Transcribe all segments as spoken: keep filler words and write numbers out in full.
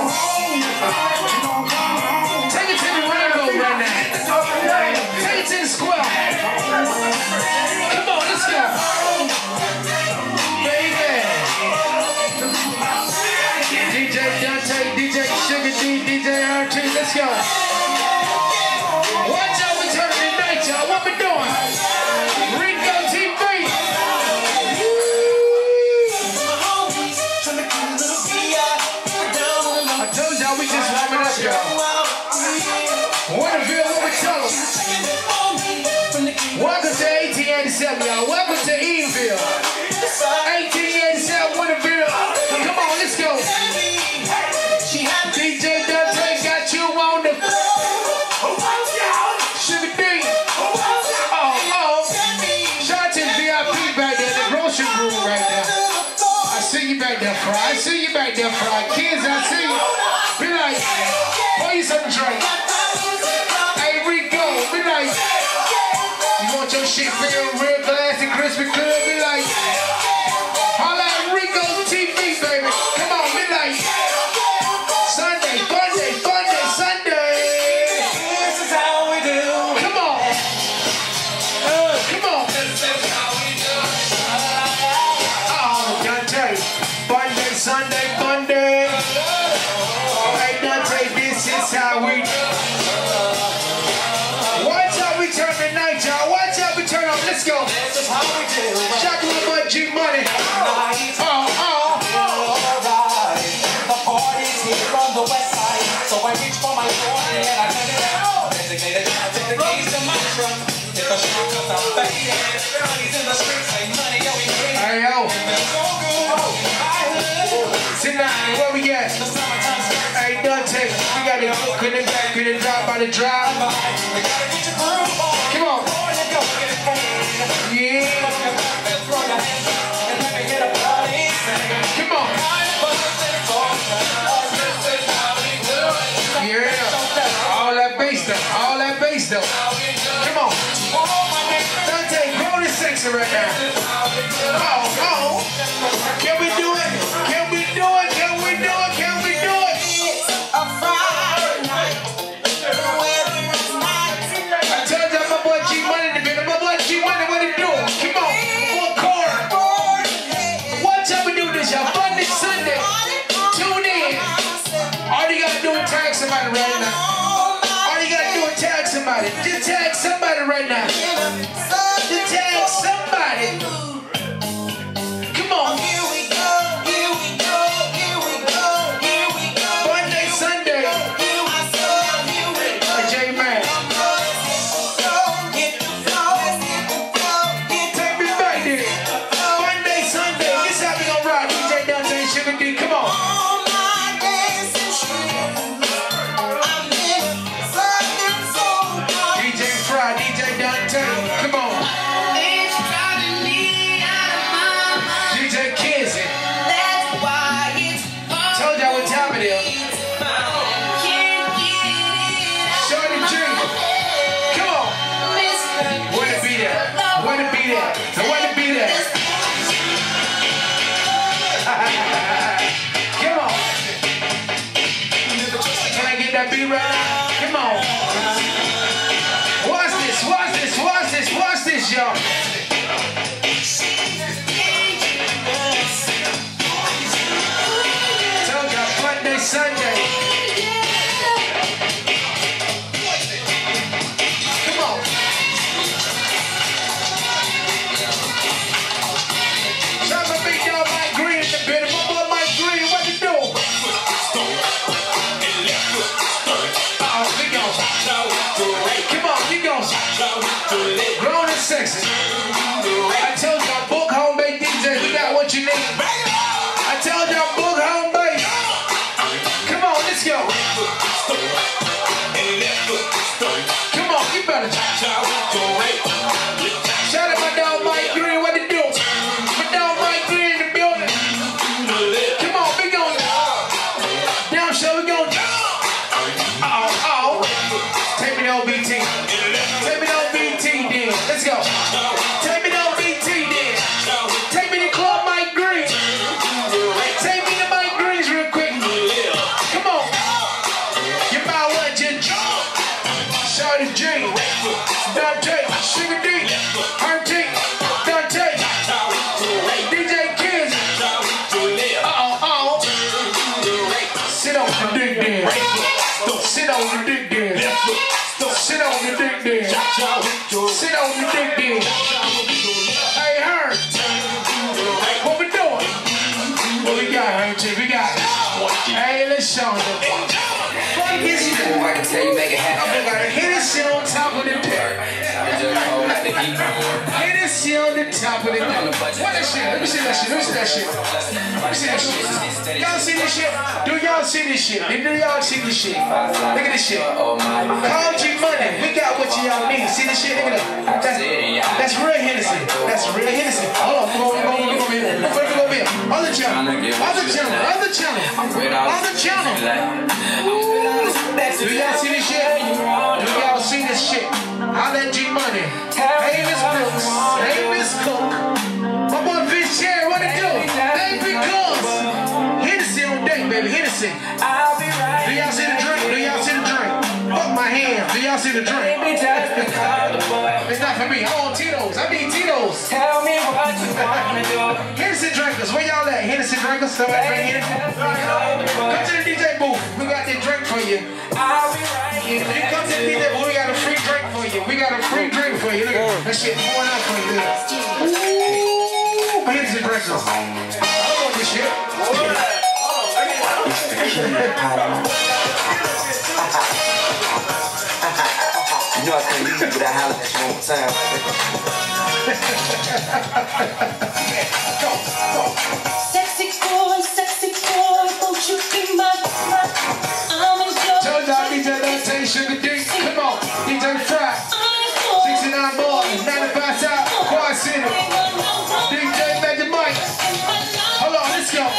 Take it to the rainbow right now. Take it to the square. Come on, let's go. Baby. D J Dante, D J Sugar D, D J R T, let's go. Watch out, we turning tonight, y'all. What we doing? Rico T V. I told y'all we just warming up, y'all. Waterville, what we tell them? Welcome to eighteen eighty-seven, y'all. Welcome to Edenville. eighteen eighty-seven, Waterville. Come on, let's go. D J Dante got you on the Sugar D. Oh, oh. Shout out to the V I P back there, the grocery room right there. I see you back there, Fry. I see you back there, Fry. Kids, I see you. Be like, pour you some drink. Hey, Rico, be like, you want your shit feel real glass and crispy clear? Be like, holla at Rico T V, baby. Come on, be like, Sunday, Sunday, Sunday, Sunday. This is how we do. Come on. Uh, come on. This is how we do. Oh, Dante. Sunday, Sunday, Monday. Hey, Dante, this is how we do. Watch out, we turn the night, y'all. Watch out, we turn up. Let's go. This is how we do. Shout out to my G Money. Oh, oh. The party's here on the west side, so I reach for my forty and I turn it out. Designated, I take the keys to my truck. Hit the shop cause I'm faded. Money's in the streets, say money, yo, we free. Hey, yo. Tonight, where we at? Hey, Dante, we got it. Couldn't back, couldn't drop by the drive. Come on. Yeah. Come on. Yeah. All that bass though. All that bass though. Come on. Dante, grown and sexy right now. Oh, oh. Can we do it? Can we do it? Can we do it? Can we do it? It's a Friday night. I told you my boy G Money to be my boy G Money, what he do? Come on. One chord. Watch how we do this, y'all. Monday, Sunday. Tune in. All you gotta do is tag somebody right now. All you gotta do is tag somebody. Just tag somebody right now. Just tag somebody. Come on. Here we go, here we go, here we go, here we go. Monday, Sunday. Here we go, here we go. Hey, J Man. Get the flow, get the flow, get the Take me back there. Monday, Sunday. This how we gonna rock. D J Dante, Sugar D. Come on. all my dancing shoes. I'm in Southern Soul. D J Fry, D J Dante. Come on. It's driving me out of my mind. D J Kenzie. That's why it's hard. Told y'all what time it is. Can't get it out. Shorty G. Come on. Where to be there? Where to be there? So where to be there? Come on. Can I get that beat right now? Come on. Watch this, watch this, watch this, watch this, y'all. Told y'all Monday, Sunday. Come on. Shout out to big dog Mike Green in the building. My boy Mike Green, what you do? Uh-oh, we go. Come on, you go. Grown and sexy. I told y'all, book home bake D J, we got what you need. I told y'all, book home bake. Come on, let's go. Come on, you better. Shout out my dog Mike Green, what it do? My dog Mike Green in the building. Come on, we going. Down show, we going. Uh-oh, uh-oh. Take me to O B T. Take me to O B T then. Let's go. Take me to O B T then. Take me to Club Mike Green. Take me to Mike Green's real quick. Come on. on the dick then. Sit on the dick then. Sit on the dick then. Sit on the dick then. Hey, her. What we doing? What we got, her? We got. Hey, let's show them. Fuck this shit. I can tell you make it happen. We got to hit this shit on top of the dick. Hit this shit on the top of the dick. What that shit? Let me see that shit. Let me see that shit. Let me see that shit. Y'all see this shit? Do y'all see this shit? Do y'all see this shit? Look at this shit. Call G Money. We got what y'all need. See this shit? Look at that. That's, that's real Hennessy. That's real Hennessy. Hold on. Go over here. Go over here. Go over here. Other channel. Other channel. Other channel. Other channel. Do y'all see this shit? Do y'all see this shit? Holla at G Money. Hey, Miss Brooks. Hey, Miss Cook. My boy Vince Cherry, what it do? Hey, because Hennessy on deck, baby. Hennessy. Do y'all see the drink? Do y'all see the drink? Fuck my hands. Do y'all see the drink? It's not for me. I want Tito's. I need Tito's. Tell me what you wanna do. Hennessy drinkers. Where y'all at? Hennessy drinkers. Come right here. Come to the D J booth. We got that drink for you. I'll be right here. You come to the D J booth. We got a free drink for you. We got a free drink for you. Look at that shit pouring up for you. Ooh, Hennessy drinkers. I don't want this shit. You know I can't use it, but I holler at you one more time. Go, go. Sexy boy, sexy boy, won't you be my, my I'm in your Tell y'all D J Dante, Sugar D, come on, D J Fry, sixty-nine boys, ninety-five South, Quad City, D J Magic Mike. Hold on, let's go.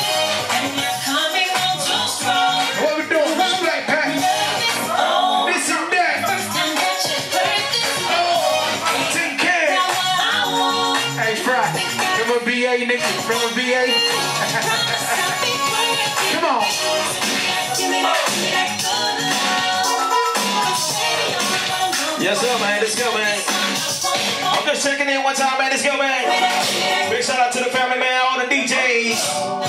What we doing? This Black Pack. This and that. ten K. Hey, Fry, remember B A, nigga? Remember B A? Come on. Yes, sir, man. Let's go, man. I'm just checking in one time, man. Let's go, man. Big shout out to the family, man. All the D Js.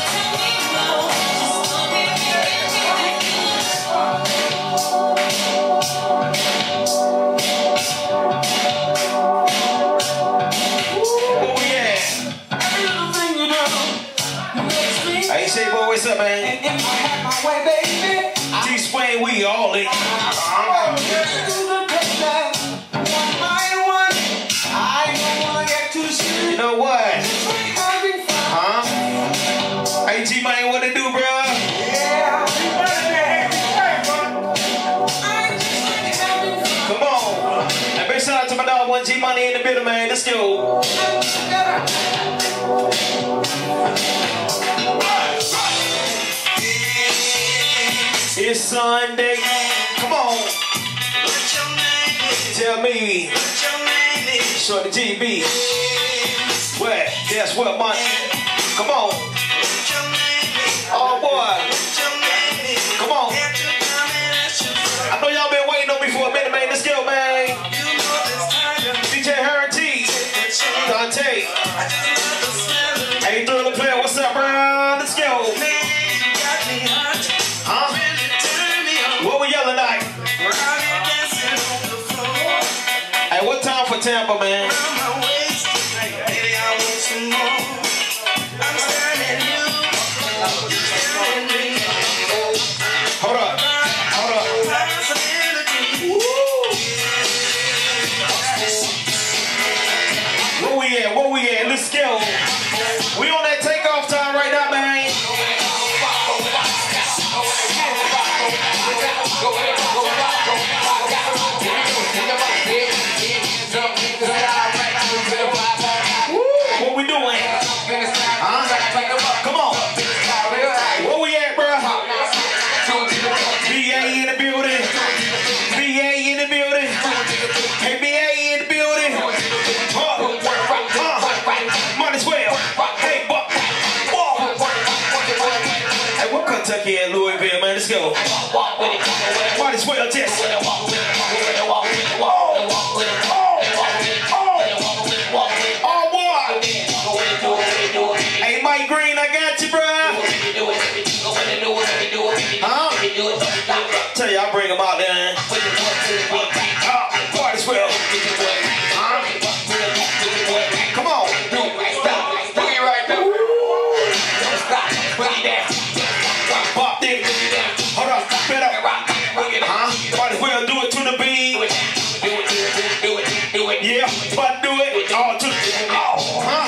Where we at? Hey, Shay Boy, what's up, man? T-Swain, we all in. You know what? Huh? Hey, G-Man, what it do, bro? Come on. And big shout out to my dog, one G-Money in the building, man. Let's go. It's Sunday. Come on. Tell me. Shorty G B. Where? Guess what, man? Come on. Oh, boy. Come on. I know y'all been waiting on me for a minute, man. Let's go, man. D J Harry T. Dante. Hey, Thriller Player, what's up, bro? Let's go. Huh? What we yelling like? Hey, what time for Tampa, man? Hold up. Hold up. Where we at? Where we at? Let's go. We on that takeoff time right now, man. What we doing? Huh? Come on. Where we at, bro? B A in the building. B A in the building. Hey, B A in the building. Huh? Huh? Might as well. Hey, but. Hey, what Kentucky and Louisville, man? Let's go. Might as well just. Hey, Mike Green, I got you, bro. Huh? I bring them out there. Party swell. Huh? Come on. Boogie right there. Pop this. Hold on. Spit up. Huh? Party swell. Do it to the beat. Yeah, but do it all to the oh, huh?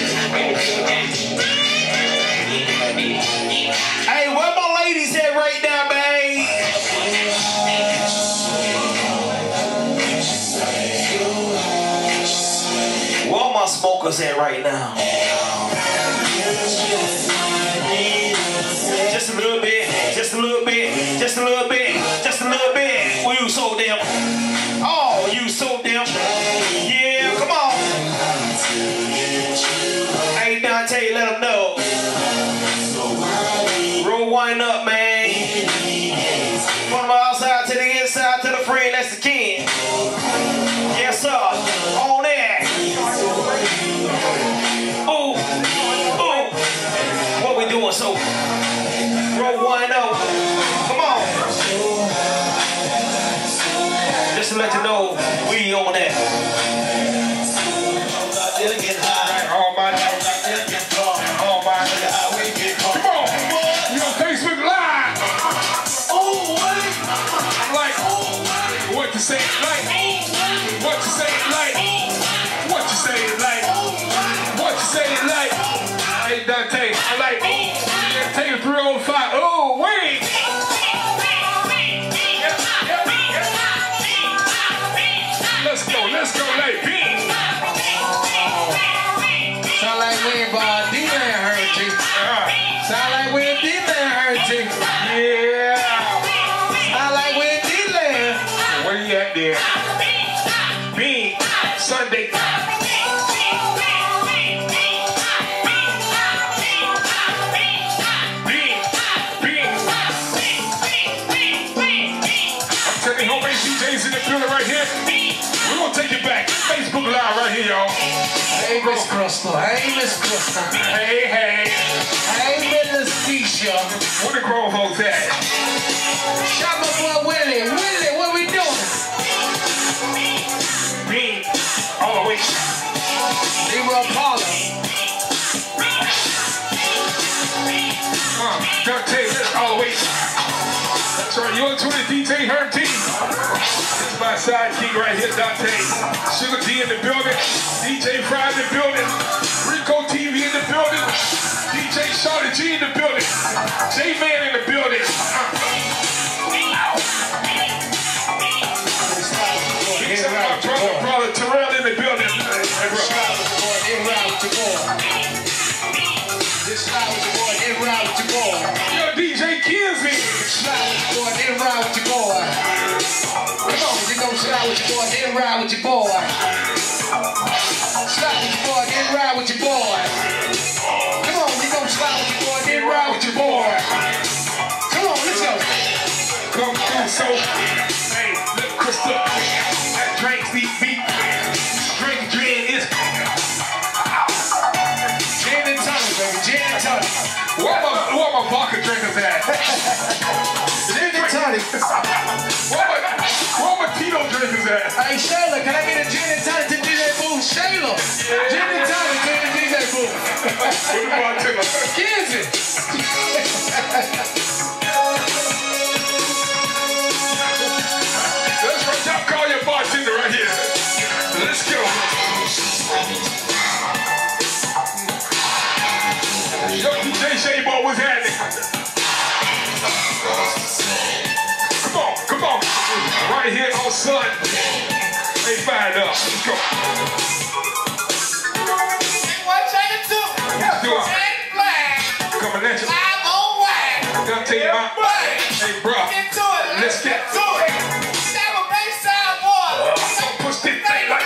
Hey, where my ladies at right now, babe? Where my smokers at right now? Just a little bit, just a little bit, just a little bit, just a little bit. Well, you so damn. Oh, you so damn. Yeah, come on. Hey, Dante, let them know. Roll one up, man. From the outside to the inside to the friend, that's the king. Yes, sir. On that. Ooh, ooh. What we doing, so? Roll one up. Come on. Just to let you know, we on that. All my, all my, come on, you on Facebook Live. Oh, wait. I'm like, what you say like? What you say like? What you say like? What you say like? Hey, Dante, I like, take a three oh five. Oh, wait. Let's go, let's go, like B. Sound like when uh, D-Man heard you. Uh, Sound like when D-Man heard you. yeah. Sound like when D-Man. Where you at there? B. Sunday. B. B. I'm telling you, how many D Js in the building right here? We're gonna take it back. Facebook Live right here, y'all. Hey, Miss Crystal. Hey, Miss Crystal. Hey, hey. Hey, Miss Keisha. Where the grown folks at? Shout my boy Willie. Willie, what we doing? B. All the way. Leroy Paula. Uh, Dante, that's all the way. That's right, you're to the D J Herm T. This is my sidekick right here, Dante. Sugar D in the building. D J Fry in the building. Rico T V in the building. D J Shawty G in the building. J-Man in the building. Uh. Big shout out to my brother, brother Terrell in the building. Hey, bro. This slide with your boy, they ride with your boy. Yo, D J Kinsey. Slide with your boy, they ride with your boy. Come on, you gon' slide with your boy, they ride with your boy. Slide with your boy, they ride with your boy. Come on, you gon' slide with your boy, they ride with your boy. Come on, let's go. Come through, so. Hey, look, Crystal. That drinks these beat. Drink, drink is. Gin and tonic, baby, gin and tonic. Where my, where my vodka drinkers at? Gin and tonic. Where my, where my Tito drinkers at? Hey, Shayla, can I get a gin and tonic to D J Boo? Shayla, gin and tonic to D J Boo. What the bartender? Gives it. That's right, y'all call your bartender right here. Let's go. Yo, D J Shaybo, what's happening? Come on, come on. Right here on Sun. Hey, fired up. Let's go. Let's do it. Coming at you. I'll tell you about. Hey, bro. Let's get to it. Push this thing like.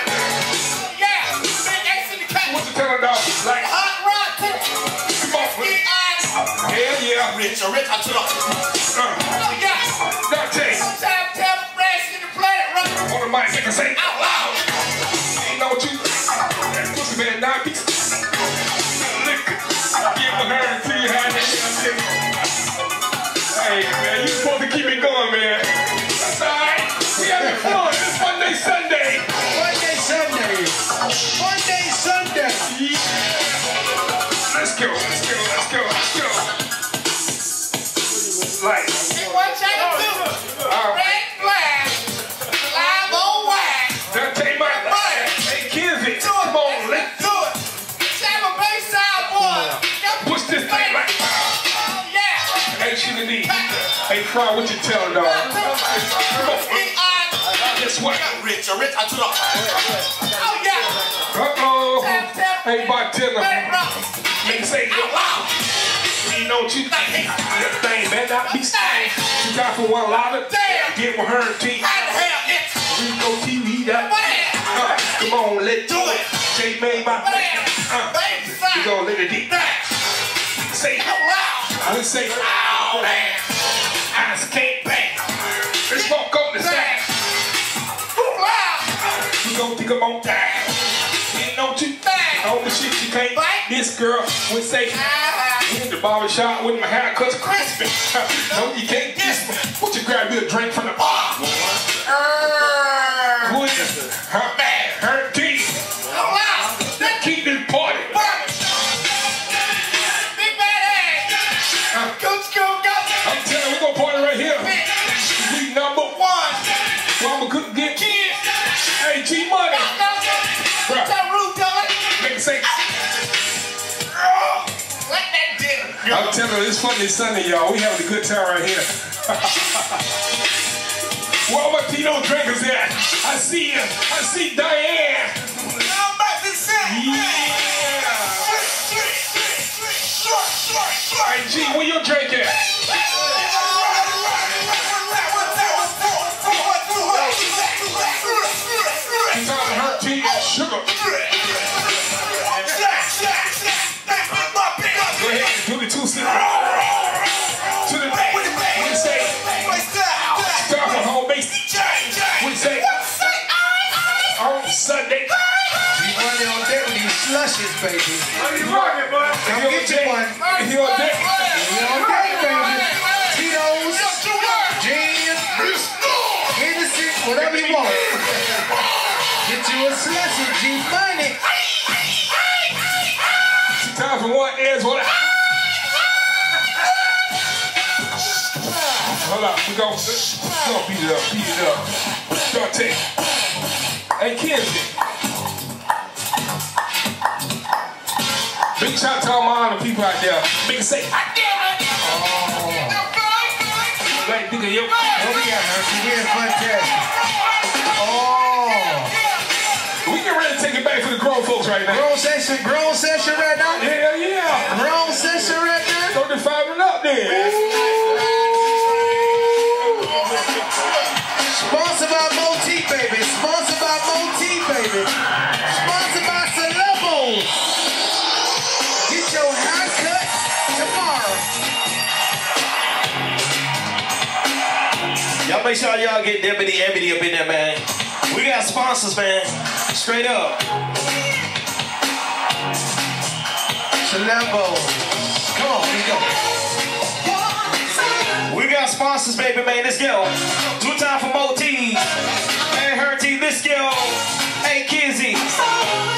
What you telling dog? Like. Come on. Hell yeah. Rich, rich, I took Uh, Dante. On the mic, nigga, say out loud. You know what you. That pussy man, nine piece. Lick. Give a her and see how they. Hey, man, you supposed to keep it going, man. Fry, what you telling dog? Guess what? Rich, rich, I took off. Uh-oh. Hey, bartender. Nigga say, wow. You know what you think? That thing better not be stained. You got for one lobber. Get with her teeth. Rico T V that. Uh, come on, let's do it. J made my uh, we gonna let it deep. Say loud. Let's say loud. I just can't bang. Let's walk on the stack. We gon' think I'm on time. You know you all the shit you can't. This girl would say in the barbershop with my haircuts crispy. No, you can't diss me. Would you grab you a drink from the bar? Would you? Her man, her teeth. Let's keep this party. Big bad ass. Coach, go, go. I'm telling you, we're gonna party right here. We number one. Mama couldn't get kids. Hey, G Money. Bruh. Make it say. I'm telling you, it's fun this Sunday, y'all. We having a good time right here. Where all my Tito drinkers at? I see you. I see Diane. Yeah. Hey, G, where your drink at? He's on her tea and sugar. Go ahead and do the two step. To the back. What you say? Start from home base. What you say? On Sunday. G-Money on deck with these slushes, baby. You rockin', boy. Come get you one. He on deck. He on deck, baby. Tito's, gin, Hennessy, whatever you want. Get you a slushy, G-Money. Time for one is what? Hold up, we gon' we gon' beat it up, beat it up. Start take. Hey, Kenzie. Big shout out to all my other people out there. Make it say, I damn it. Oh. Like, nigga, yo. What we got, man? We in fantastic. Oh. We can really take it back for the grown folks right now. Grown session, grown session right now? Hell yeah. Grown session right now? thirty-five and up there. Sponsored by Motif, baby. Sponsored by Motif, baby. Sponsored by Celebos. Get your haircut tomorrow. Y'all make sure y'all get Deputy Ebony up in there, man. We got sponsors, man. Straight up. Celebos. Come on, let's go. We got sponsors, baby, man. Let's go. Two time for Motif. Hey, her team, let's go. Hey, Kizzy.